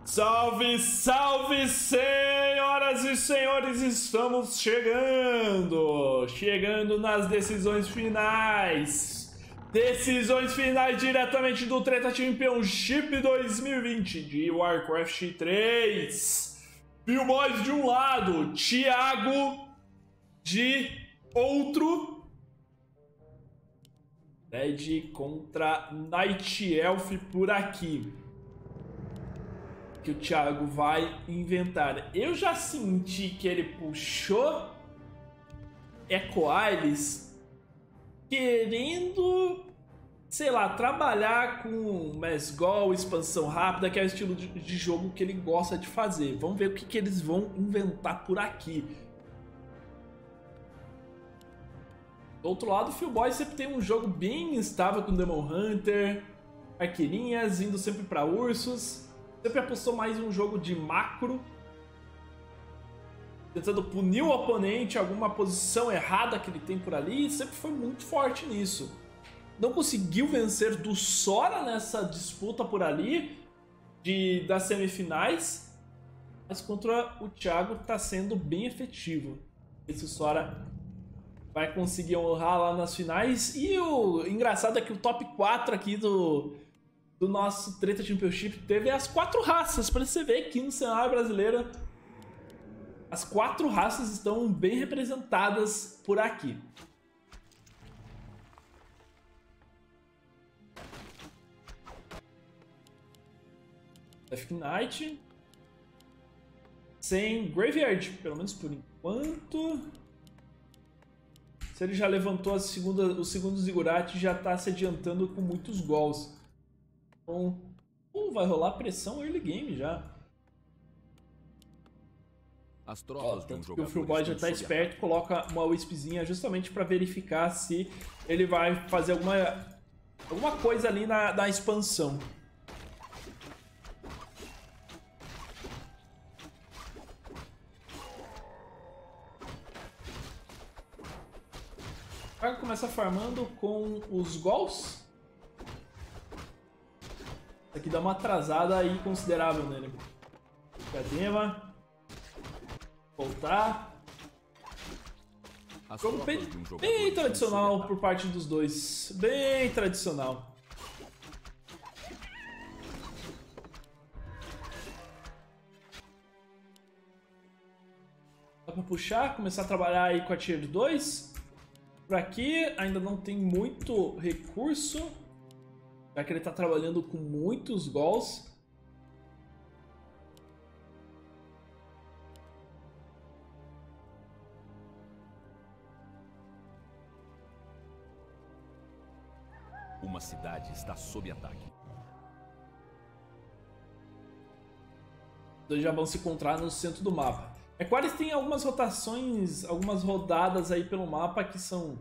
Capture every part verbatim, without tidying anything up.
Salve, salve, senhoras e senhores, estamos chegando, chegando nas decisões finais, decisões finais diretamente do Treta Championship dois mil e vinte de Warcraft três, Fillboys de um lado, Thiago de outro, Dead contra Night Elf por aqui. Que o Thiago vai inventar. Eu já senti que ele puxou Echo Isles querendo, sei lá, trabalhar com Mesgol, expansão rápida, que é o estilo de, de jogo que ele gosta de fazer. Vamos ver o que, que eles vão inventar por aqui. Do outro lado, o Fillboys sempre tem um jogo bem instável com Demon Hunter, arqueirinhas, indo sempre para ursos. Sempre apostou mais em um jogo de macro, tentando punir o oponente, alguma posição errada que ele tem por ali, e sempre foi muito forte nisso. Não conseguiu vencer do Sora nessa disputa por ali, de, das semifinais, mas contra o Thiago está sendo bem efetivo. Esse Sora vai conseguir honrar lá nas finais, e o engraçado é que o top quatro aqui do... do nosso Treta Championship teve as quatro raças, para você ver que no cenário brasileiro as quatro raças estão bem representadas por aqui. Death Knight sem Graveyard, pelo menos por enquanto. Se ele já levantou a segunda, o segundo Ziggurat, já está se adiantando com muitos gols. Então, uh, vai rolar pressão early game já. As tropas Ó, tanto que o Fillboy já tá esperto, coloca uma Wispzinha justamente para verificar se ele vai fazer alguma, alguma coisa ali na, na expansão. Vai começar farmando com os gols. Aqui dá uma atrasada aí considerável nele. Diadema. Voltar. Jogo bem, bem tradicional por parte dos dois. Bem tradicional. Dá pra puxar, começar a trabalhar aí com a Tier dois. Por aqui ainda não tem muito recurso, já que ele está trabalhando com muitos gols. Uma cidade está sob ataque. Dois já vão se encontrar no centro do mapa. É claro que tem algumas rotações, algumas rodadas aí pelo mapa que são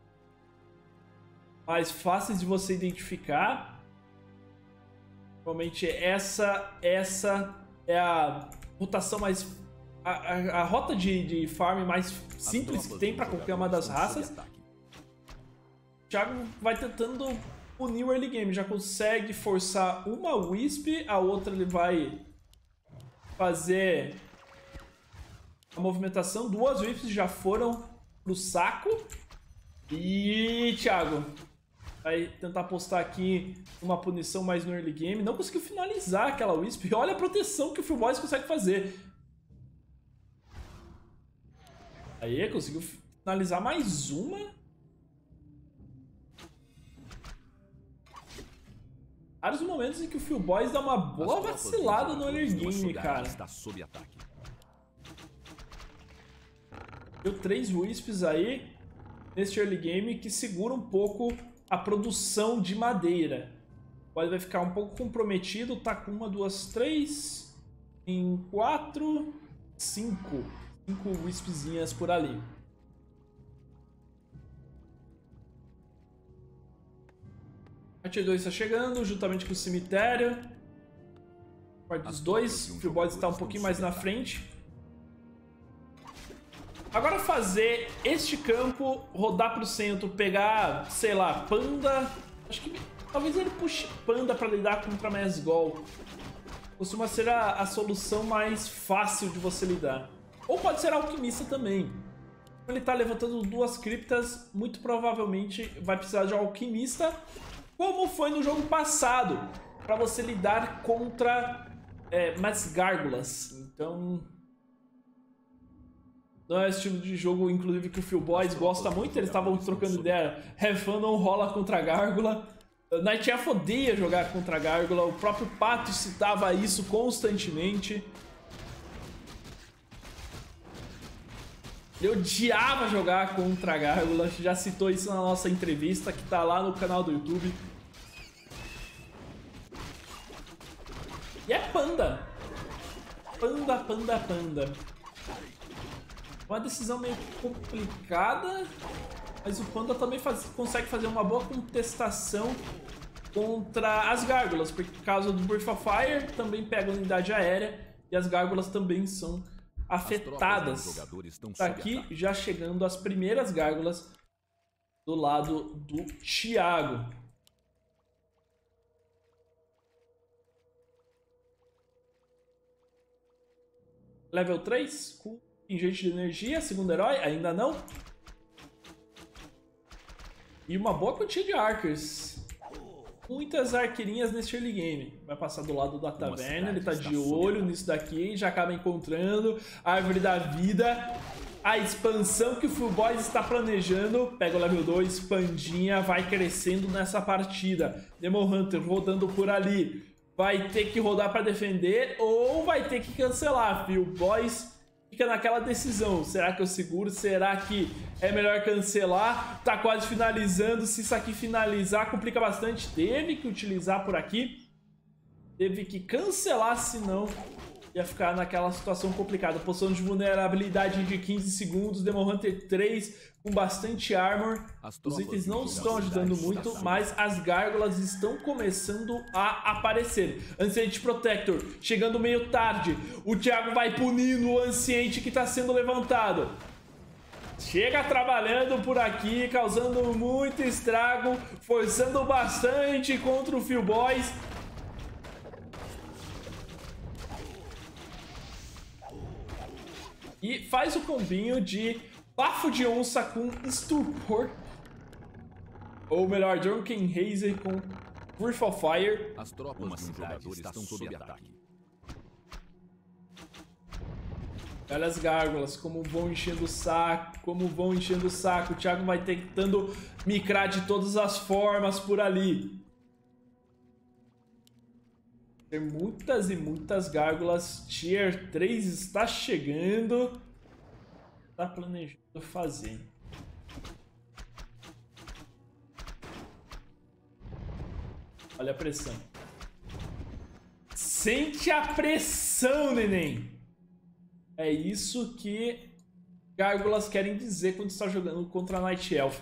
mais fáceis de você identificar. Provavelmente essa, essa é a rotação mais... A, a, a rota de, de farm mais simples que tem para qualquer uma das raças. O Thiago vai tentando punir o early game. Já consegue forçar uma Wisp, a outra ele vai fazer a movimentação. Duas Wisps já foram pro saco. E Thiago vai tentar apostar aqui uma punição mais no early game. Não conseguiu finalizar aquela Wisp. Olha a proteção que o Fillboys consegue fazer. Aí, conseguiu finalizar mais uma. Vários momentos em que o Fillboys dá uma boa vacilada no early game, cara. Está sob ataque. Deu três Wisps aí neste early game que segura um pouco a produção de madeira. Pode vai ficar um pouco comprometido, tá com uma, duas, três, em quatro, cinco, cinco Wispzinhas por ali. A Tier dois está chegando, juntamente com o cemitério. Parte dos dois, o Fillboys está um pouquinho mais na frente. Agora fazer este campo, rodar para o centro, pegar, sei lá, Panda. Acho que talvez ele puxe Panda para lidar contra Mesgol. costuma ser a, a solução mais fácil de você lidar. Ou pode ser alquimista também. Ele tá levantando duas criptas, muito provavelmente vai precisar de um alquimista, como foi no jogo passado, para você lidar contra é, mais gárgulas. Então, não é esse tipo de jogo, inclusive, que o Phil Boys gosta muito. Eles estavam trocando ideia. Have Fun não rola contra a gárgula. Night Elf odeia jogar contra a gárgula. O próprio Pato citava isso constantemente. Ele odiava jogar contra a gárgula. Já citou isso na nossa entrevista, que tá lá no canal do YouTube. E é panda. Panda, panda, panda. Uma decisão meio complicada, mas o panda também faz, consegue fazer uma boa contestação contra as gárgulas, porque por causa do Breath of Fire também pega unidade aérea e as gárgulas também são afetadas. Tá aqui já chegando as primeiras gárgulas do lado do Thiago. Level três, cool. Ingente de energia, segundo herói, ainda não. E uma boa quantia de archers. Muitas arqueirinhas nesse early game. Vai passar do lado da taverna, ele tá de olho nisso daqui, já acaba encontrando a árvore da vida. A expansão que o Full Boys está planejando. Pega o level dois, pandinha, vai crescendo nessa partida. Demon Hunter rodando por ali. Vai ter que rodar para defender ou vai ter que cancelar. Full Boys fica naquela decisão, será que eu seguro? Será que é melhor cancelar? Tá quase finalizando, se isso aqui finalizar complica bastante, teve que utilizar por aqui, teve que cancelar, senão ia ficar naquela situação complicada. Posição de vulnerabilidade de quinze segundos, Demon Hunter três com bastante armor, os itens não estão ajudando muito, mas as gárgulas estão começando a aparecer. Ancient Protector chegando meio tarde, o Thiago vai punindo o Anciente que está sendo levantado. Chega trabalhando por aqui, causando muito estrago, forçando bastante contra o Phil Boys. E faz o combinho de Bafo de Onça com Stupor. Ou melhor, Drunken Haze com Breath of Fire. As tropas de um jogador estão sob ataque. Olha as gárgulas, como vão enchendo o saco, como vão enchendo o saco. O Thiago vai tentando micrar de todas as formas por ali. Tem muitas e muitas gárgulas. Tier três está chegando. Está planejando fazer. Olha a pressão. Sente a pressão, neném. É isso que gárgulas querem dizer quando está jogando contra a Night Elf.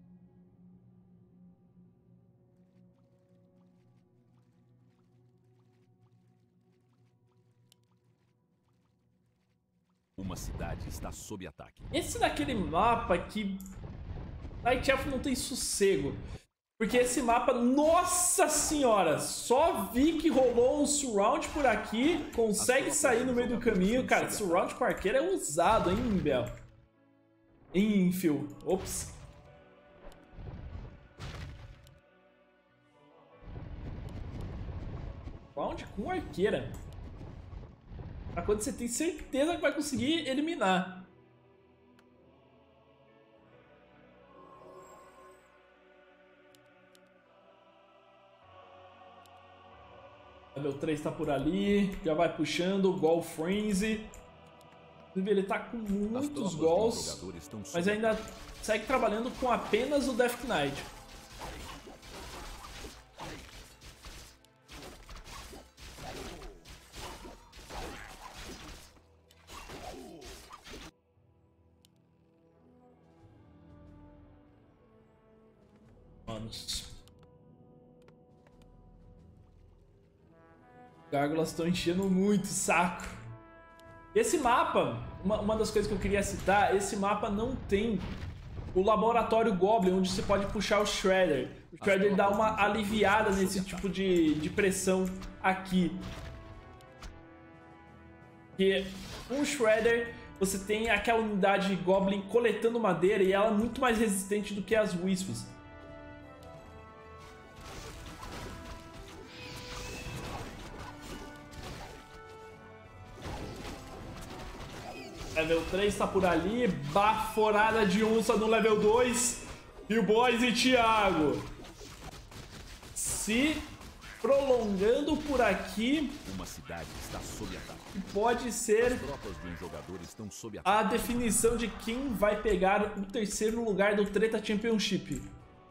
Uma cidade está sob ataque. Esse daquele mapa que Night Elf não tem sossego. Porque esse mapa, nossa senhora, só vi que rolou um surround por aqui, consegue sair no meio do caminho. Cara, surround com arqueiro é usado, hein, Bel? Em Phil. Ops. Surround com arqueira. Pra quando você tem certeza que vai conseguir eliminar. Level três tá por ali, já vai puxando, Gol Frenzy. Ele tá com muitos gols, mas ainda segue trabalhando com apenas o Death Knight. Manos. Gárgulas estão enchendo muito o saco. Esse mapa, uma, uma das coisas que eu queria citar, esse mapa não tem o laboratório Goblin, onde você pode puxar o Shredder. O Shredder dá uma aliviada nesse tipo de, de pressão aqui. Porque um Shredder, você tem aquela unidade Goblin coletando madeira e ela é muito mais resistente do que as Wisps. Level três tá por ali, baforada de onça no level dois. E o Boys e Thiago se prolongando por aqui. Uma cidade está sob ataque. Pode ser As tropas de um jogador estão sob ataque. a definição de quem vai pegar o terceiro lugar do Treta Championship.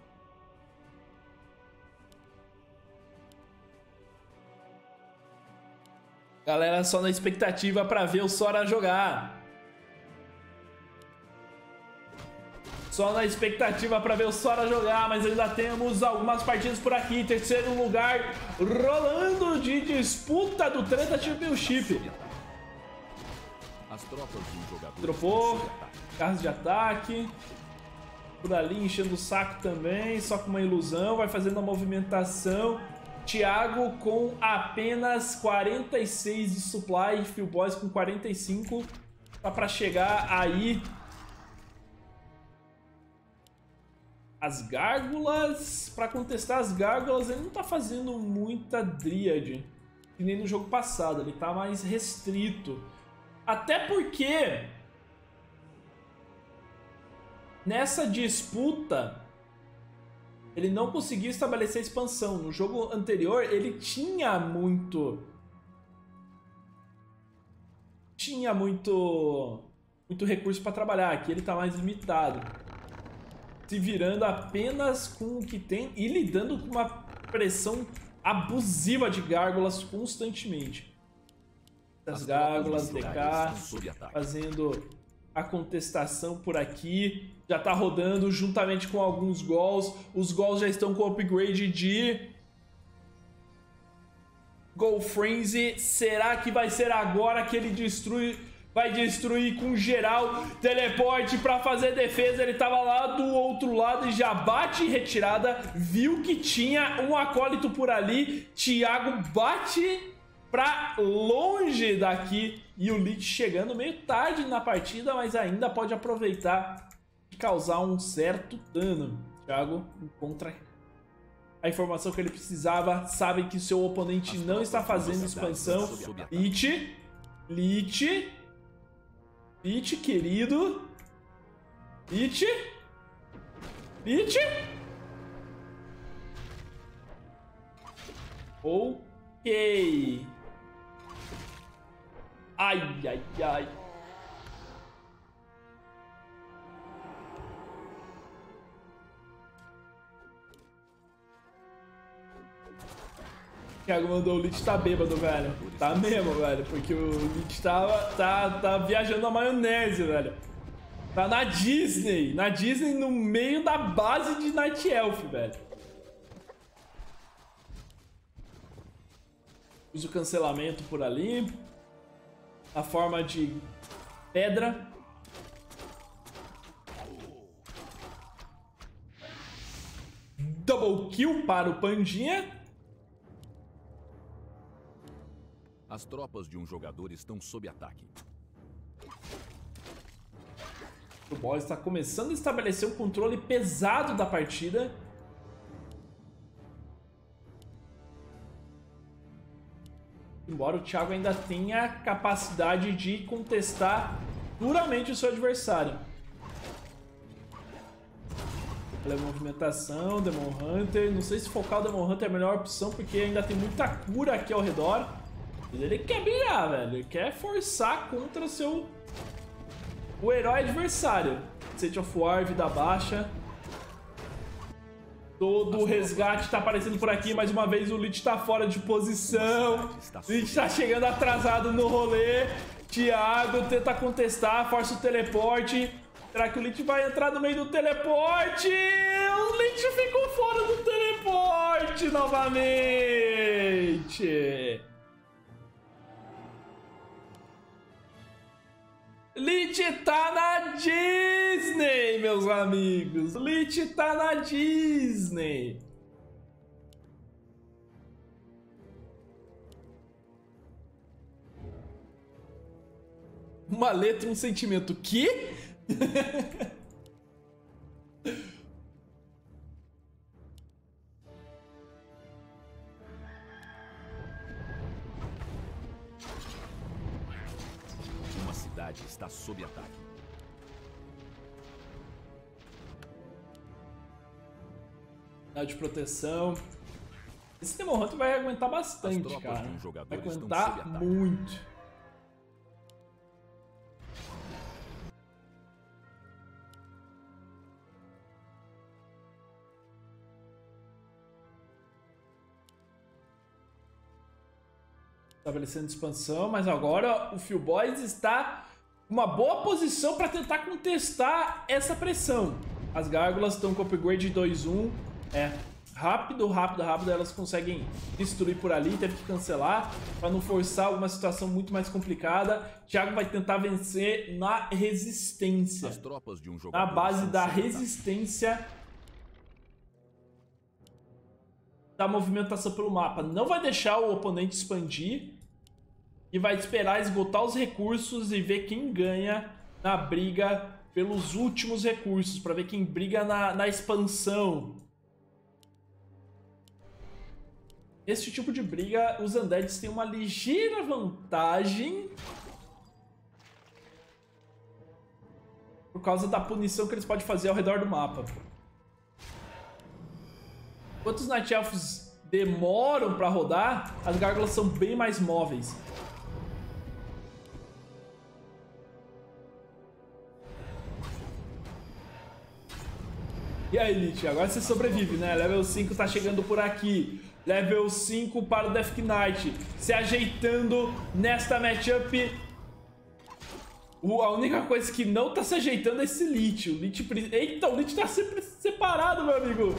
Galera, só na expectativa para ver o Sora jogar. Só na expectativa para ver o Sora jogar, mas ainda temos algumas partidas por aqui. Terceiro lugar rolando de disputa do Treta Championship. As tropas de um jogador Dropou, carros de ataque. Por ali enchendo o saco também, só com uma ilusão. Vai fazendo a movimentação. Thiago com apenas quarenta e seis de supply. Phil Boys com quarenta e cinco. Tá para chegar aí as gárgulas. Para contestar as gárgulas, ele não tá fazendo muita dríade, que nem no jogo passado. Ele tá mais restrito. Até porque nessa disputa ele não conseguiu estabelecer expansão. No jogo anterior ele tinha muito tinha muito muito recurso para trabalhar. Aqui ele tá mais limitado, se virando apenas com o que tem e lidando com uma pressão abusiva de gárgulas constantemente. As gárgulas, D K, fazendo a contestação por aqui. Já tá rodando juntamente com alguns Ghouls. Os Ghouls já estão com o upgrade de Ghoul Frenzy. Será que vai ser agora que ele destrui? Vai destruir com geral. Teleporte para fazer defesa. Ele tava lá do outro lado e já bate em retirada. Viu que tinha um acólito por ali. Thiago bate pra longe daqui. E o Lich chegando meio tarde na partida, mas ainda pode aproveitar e causar um certo dano. Thiago encontra a informação que ele precisava. Sabe que seu oponente não está fazendo expansão. Lich, Lich, Lich, querido. Lich, Lich. Ok. Ai, ai, ai. O Thiago mandou: o Lich tá bêbado, velho. Tá mesmo, velho. Porque o Lich tava, tá, tá viajando na maionese, velho. Tá na Disney. Na Disney, no meio da base de Night Elf, velho. Usa o cancelamento por ali. A forma de pedra. Double kill para o Pandinha. As tropas de um jogador estão sob ataque. O Boys está começando a estabelecer um controle pesado da partida. Embora o Thiago ainda tenha capacidade de contestar duramente o seu adversário. Olha a movimentação, Demon Hunter. Não sei se focar o Demon Hunter é a melhor opção, porque ainda tem muita cura aqui ao redor. Mas ele quer brigar, velho. Ele quer forçar contra o seu... o herói adversário. State of War, vida baixa. Todo o resgate tá aparecendo por aqui. Mais uma vez o Lich tá fora de posição. O Lich tá chegando atrasado no rolê. Thiago tenta contestar, força o teleporte. Será que o Lich vai entrar no meio do teleporte? O Lich ficou fora do teleporte novamente. Lich tá na Disney, meus amigos. Lich tá na Disney. Uma letra, um sentimento. Que? Uma cidade está sob ataque. De proteção. Esse Demon Hunter vai aguentar bastante, cara. Um vai aguentar muito. Estabelecendo expansão, mas agora o Phil Boys está em uma boa posição para tentar contestar essa pressão. As gárgulas estão com upgrade dois um. É, rápido, rápido, rápido, elas conseguem destruir por ali, teve que cancelar para não forçar uma situação muito mais complicada. Thiago vai tentar vencer na resistência, As tropas de um na base da resistência da movimentação pelo mapa. Não vai deixar o oponente expandir e vai esperar esgotar os recursos e ver quem ganha na briga pelos últimos recursos, para ver quem briga na, na expansão. Esse tipo de briga, os Undeads têm uma ligeira vantagem por causa da punição que eles podem fazer ao redor do mapa. Enquanto os Night Elves demoram para rodar, as gárgulas são bem mais móveis. E aí, Elite, agora você sobrevive, né? Level cinco tá chegando por aqui. Level cinco para o Death Knight, se ajeitando nesta matchup. A única coisa que não tá se ajeitando é esse Lich. O Lich... Eita, o Lich tá sempre separado, meu amigo.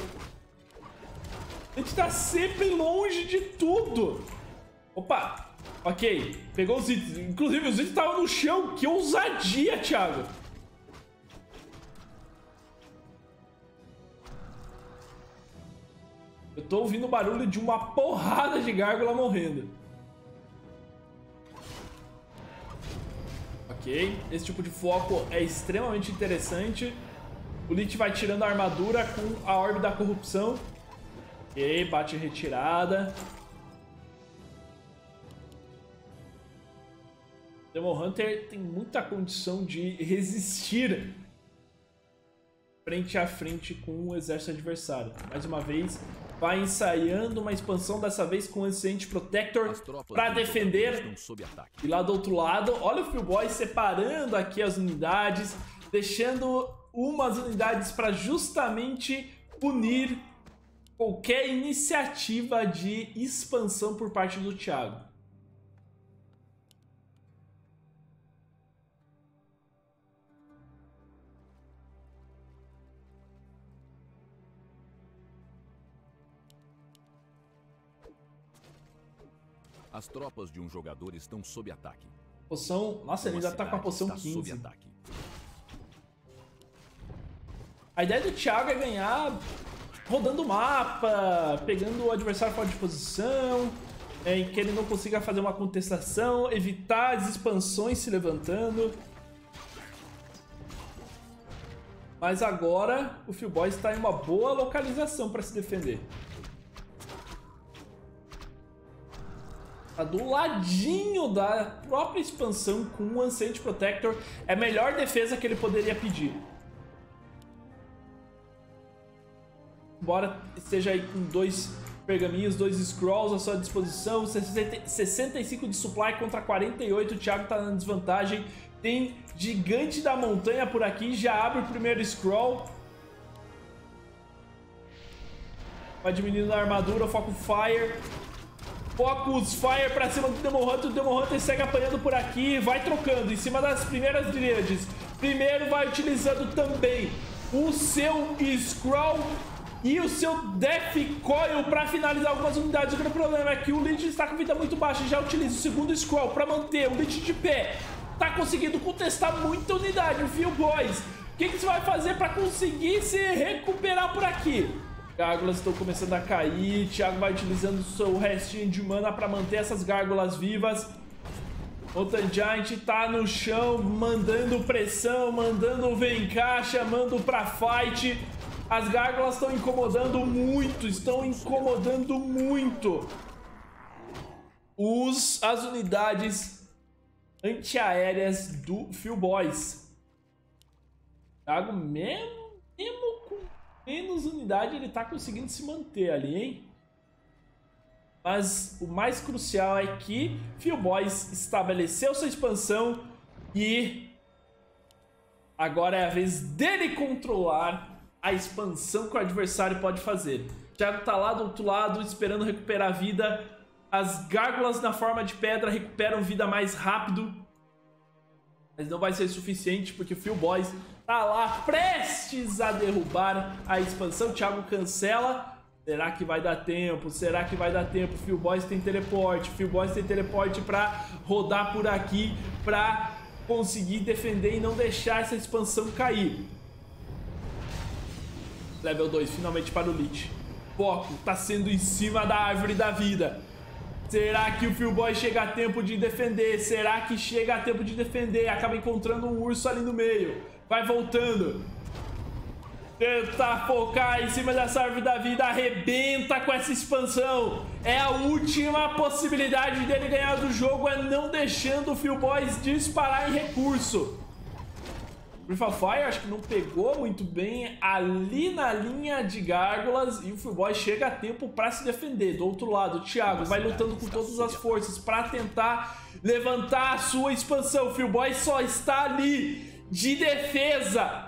O Lich tá sempre longe de tudo. Opa, ok. Pegou os itens. Inclusive, os itens estavam no chão. Que ousadia, Thiago. Eu tô ouvindo o barulho de uma porrada de gárgula morrendo. Ok, esse tipo de foco é extremamente interessante. O Lich vai tirando a armadura com a Orbe da Corrupção. Ok, bate em retirada. Demon Hunter tem muita condição de resistir frente a frente com o exército adversário. Mais uma vez, vai ensaiando uma expansão, dessa vez com o Ancient Protector para defender. E lá do outro lado, olha o Phil Boy separando aqui as unidades, deixando umas unidades para justamente punir qualquer iniciativa de expansão por parte do Thiago. As tropas de um jogador estão sob ataque. Poção... Nossa, ele ainda tá com a poção quinze. A ideia do Thiago é ganhar rodando o mapa, pegando o adversário fora de posição, em que ele não consiga fazer uma contestação, evitar as expansões se levantando. Mas agora o Phil Boy está em uma boa localização para se defender. Tá do ladinho da própria expansão com o Ancient Protector. É a melhor defesa que ele poderia pedir. Embora esteja aí com dois pergaminhos, dois scrolls à sua disposição, sessenta e cinco de supply contra quarenta e oito, o Thiago tá na desvantagem. Tem Gigante da Montanha por aqui, já abre o primeiro scroll. Vai diminuindo a armadura, foco Fire. Focus Fire pra cima do Demon Hunter. O Demon Hunter segue apanhando por aqui. Vai trocando em cima das primeiras dríades. Primeiro vai utilizando também o seu Scroll e o seu Death Coil pra finalizar algumas unidades. O grande problema é que o Lich está com vida muito baixa. Já utiliza o segundo Scroll pra manter o Lich de pé. Tá conseguindo contestar muita unidade. O Phil Boys, o que, que você vai fazer pra conseguir se recuperar por aqui? Gárgulas estão começando a cair. Thiago vai utilizando o seu restinho de mana para manter essas gárgulas vivas. Mountain Giant tá no chão, mandando pressão, mandando vem cá, chamando pra fight. As gárgulas estão incomodando muito, estão incomodando muito os, as unidades antiaéreas do Phil Boys. Thiago, mesmo, mesmo com menos unidade, ele tá conseguindo se manter ali, hein? Mas o mais crucial é que Phil Boys estabeleceu sua expansão e agora é a vez dele controlar a expansão que o adversário pode fazer. O Thiago tá lá do outro lado esperando recuperar a vida. As gárgulas na forma de pedra recuperam vida mais rápido, mas não vai ser suficiente porque o Phil Boys tá lá prestes a derrubar a expansão. O Thiago cancela. Será que vai dar tempo? Será que vai dar tempo? Phil Boys tem teleporte. Phil Boys tem teleporte pra rodar por aqui, pra conseguir defender e não deixar essa expansão cair. Level dois, finalmente para o Lich. Foco tá sendo em cima da árvore da vida. Será que o Phil Boys chega a tempo de defender? Será que chega a tempo de defender? Acaba encontrando um urso ali no meio. Vai voltando. Tenta focar em cima dessa árvore da vida. Arrebenta com essa expansão. É a última possibilidade dele ganhar do jogo. É não deixando o Phil Boys disparar em recurso. Breath of Fire acho que não pegou muito bem ali na linha de gárgulas. E o Phil Boys chega a tempo para se defender. Do outro lado, o Thiago vai lutando com todas as forças para tentar levantar a sua expansão. O Phil Boys só está ali de defesa.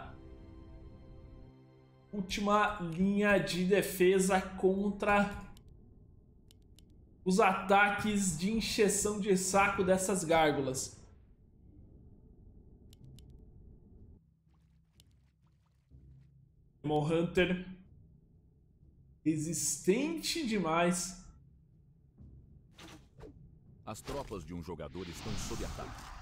Última linha de defesa contra os ataques de encheção de saco dessas gárgulas. Demon Hunter resistente demais. As tropas de um jogador estão sob ataque.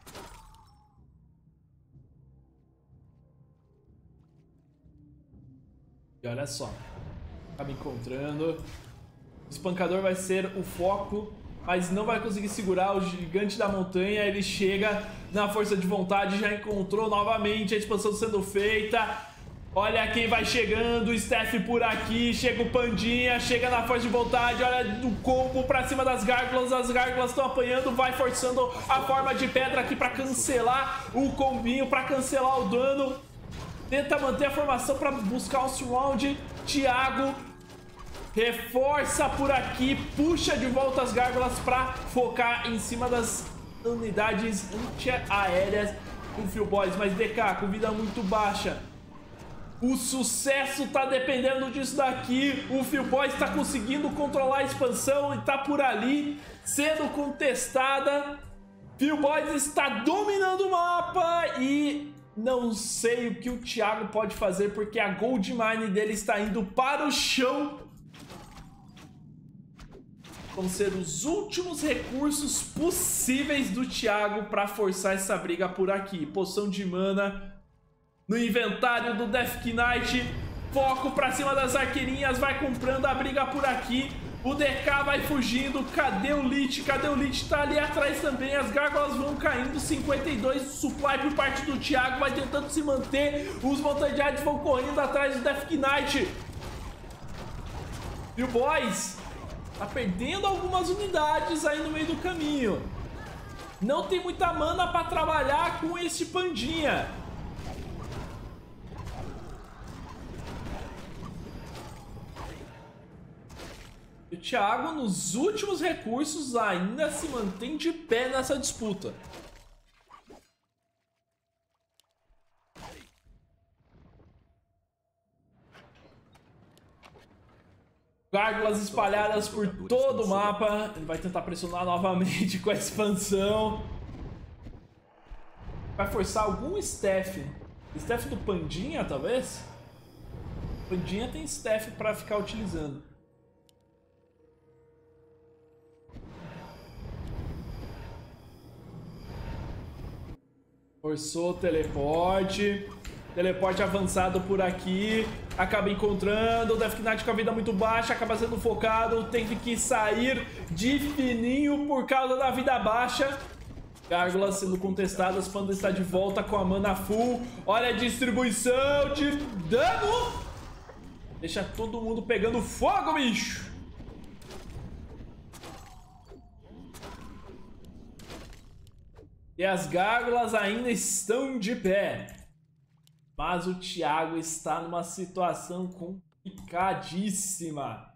E olha só, tá me encontrando. O espancador vai ser o foco, mas não vai conseguir segurar o gigante da montanha. Ele chega na força de vontade, já encontrou novamente a expansão sendo feita. Olha quem vai chegando, o Steph por aqui, chega o Pandinha, chega na força de vontade, olha o combo pra cima das gárgulas, as gárgulas estão apanhando, vai forçando a forma de pedra aqui pra cancelar o combinho, pra cancelar o dano. Tenta manter a formação para buscar o surround. Thiago reforça por aqui, puxa de volta as gárgulas para focar em cima das unidades antiaéreas do Phil Boys. Mas D K com vida muito baixa. O sucesso tá dependendo disso daqui. O Phil Boys está conseguindo controlar a expansão e tá por ali sendo contestada. Phil Boys está dominando o mapa e não sei o que o Thiago pode fazer, porque a Gold Mine dele está indo para o chão. Vão ser os últimos recursos possíveis do Thiago para forçar essa briga por aqui. Poção de mana no inventário do Death Knight. Foco para cima das arqueirinhas, vai comprando a briga por aqui. O D K vai fugindo. Cadê o Lich? Cadê o Lich? Tá ali atrás também. As gárgulas vão caindo. cinquenta e dois supply por parte do Thiago. Vai tentando se manter. Os Mountain Giants vão correndo atrás do Death Knight. E o Boys tá perdendo algumas unidades aí no meio do caminho. Não tem muita mana pra trabalhar com esse Pandinha. O Thiago, nos últimos recursos, ainda se mantém de pé nessa disputa. Gárgulas espalhadas por todo o mapa. Ele vai tentar pressionar novamente com a expansão. Vai forçar algum staff. Staff do Pandinha, talvez? O Pandinha tem staff para ficar utilizando. Forçou o teleporte. Teleporte avançado por aqui. Acaba encontrando. O Death Knight com a vida muito baixa. Acaba sendo focado. Tem que sair de fininho por causa da vida baixa. Gárgulas sendo contestadas, Panda está de volta com a mana full. Olha a distribuição de dano. Deixa todo mundo pegando fogo, bicho. E as gárgulas ainda estão de pé. Mas o Thiago está numa situação complicadíssima.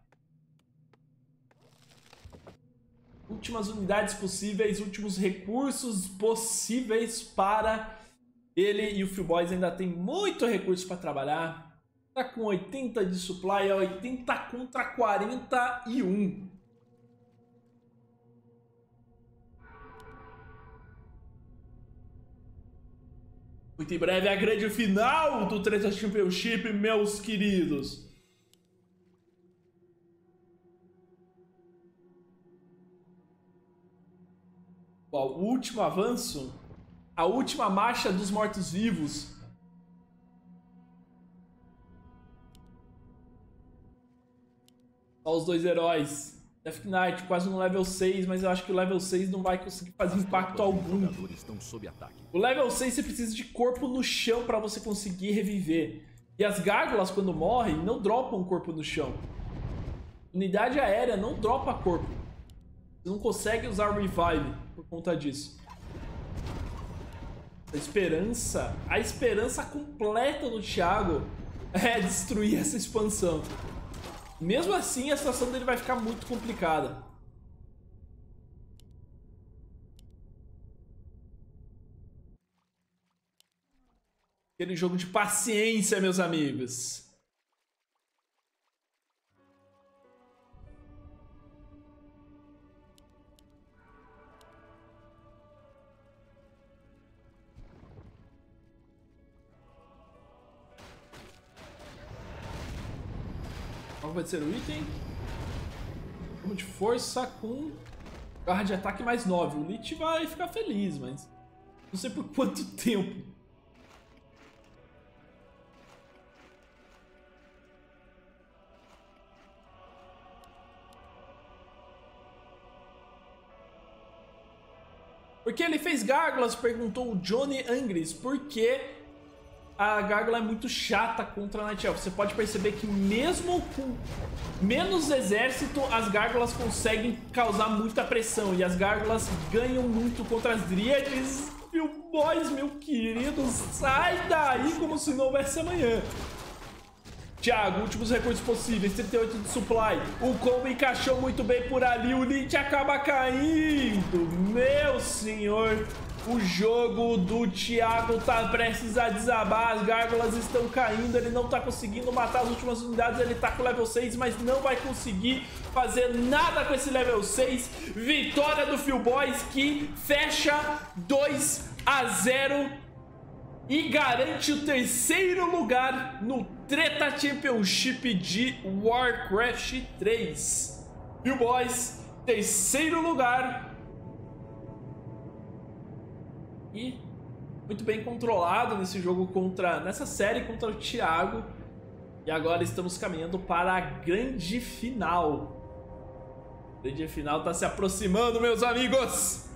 Últimas unidades possíveis, últimos recursos possíveis para ele. E o Free Boys ainda tem muito recurso para trabalhar. Tá com oitenta de supply, é oitenta contra quarenta e um. Muito em breve a grande final do Treta Championship, meus queridos. Bom, o último avanço, a última marcha dos mortos-vivos. Só os dois heróis. Death Knight quase no level seis, mas eu acho que o level seis não vai conseguir fazer impacto algum. O level seis você precisa de corpo no chão para você conseguir reviver. E as gárgulas, quando morrem, não dropam corpo no chão. Unidade aérea não dropa corpo. Você não consegue usar o revive por conta disso. A esperança, a esperança completa do Thiago é destruir essa expansão. Mesmo assim, a situação dele vai ficar muito complicada. Aquele jogo de paciência, meus amigos. Qual vai ser o item? Como de força com garra de ataque mais nove. O Lich vai ficar feliz, mas não sei por quanto tempo. Por que ele fez gárgulas? Perguntou o Johnny Angris. Por que a gárgula é muito chata contra a Night Elf? Você pode perceber que mesmo com menos exército, as gárgulas conseguem causar muita pressão. E as gárgulas ganham muito contra as Dríades. Meu boys, meu querido, sai daí como se não houvesse amanhã. Thiago, últimos recursos possíveis, trinta e oito de supply. O combo encaixou muito bem por ali, o Lich acaba caindo. Meu senhor, o jogo do Thiago tá prestes a desabar, as gárgulas estão caindo, ele não tá conseguindo matar as últimas unidades, ele tá com level seis, mas não vai conseguir fazer nada com esse level seis. Vitória do Phil Boys que fecha dois a zero e garante o terceiro lugar no Treta Championship de Warcraft três. Phil Boys, terceiro lugar. E muito bem controlado nesse jogo contra, nessa série contra o Thiago. E agora estamos caminhando para a grande final. A grande final está se aproximando, meus amigos.